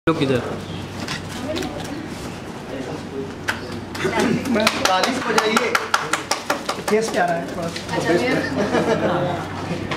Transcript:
लोग किधर 40 बजाइए। केस क्या रहा है?